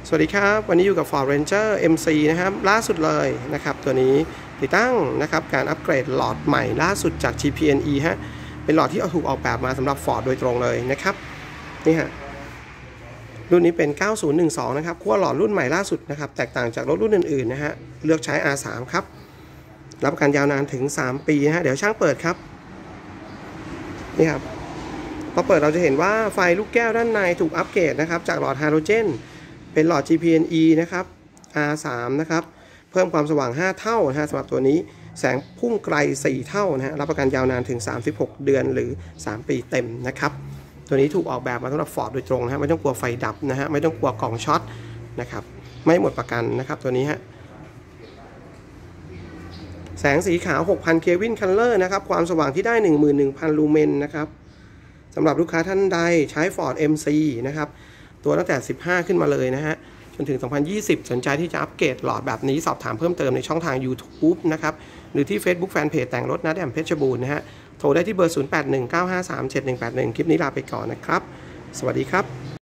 สวัสดีครับวันนี้อยู่กับ Ford Ranger MC นะครับล่าสุดเลยนะครับตัวนี้ติดตั้งนะครับการอัปเกรดหลอดใหม่ล่าสุดจาก GPNE ฮะเป็นหลอดที่ถูกออกแบบมาสำหรับ Ford โดยตรงเลยนะครับนี่ฮะรุ่นนี้เป็น 9012 นะครับขั้วหลอดรุ่นใหม่ล่าสุดนะครับแตกต่างจากรถรุ่นอื่นๆนะฮะเลือกใช้ R3 ครับรับประกันยาวนานถึง3 ปีนะฮะเดี๋ยวช่างเปิดครับนี่ครับพอเปิดเราจะเห็นว่าไฟลูกแก้วด้านในถูกอัปเกรดนะครับจากหลอดไฮโดรเจนเป็นหลอด GPNE นะครับ R3 นะครับเพิ่มความสว่าง5เท่านะฮะสำหรับตัวนี้แสงพุ่งไกล4เท่านะฮะรับประกันยาวนานถึง36 เดือนหรือ3 ปีเต็มนะครับตัวนี้ถูกออกแบบมาสำหรับ Ford โดยตรงนะฮะไม่ต้องกลัวไฟดับนะฮะไม่ต้องกลัวกล่องช็อตนะครับไม่หมดประกันนะครับตัวนี้ฮะแสงสีขาว 6,000 เคลวินคัลเลอร์นะครับความสว่างที่ได้ 11,000 ลูเมนนะครับสำหรับลูกค้าท่านใดใช้ Ford MC นะครับตัวตั้งแต่15ขึ้นมาเลยนะฮะจนถึง2020สนใจที่จะอัปเกรดหลอดแบบนี้สอบถามเพิ่มเติมในช่องทาง YouTube นะครับหรือที่ Facebook Fanpage แต่งรถนะแดมเพชรบูรณ์นะฮะโทรได้ที่เบอร์ 0819537181 คลิปนี้ลาไปก่อนนะครับสวัสดีครับ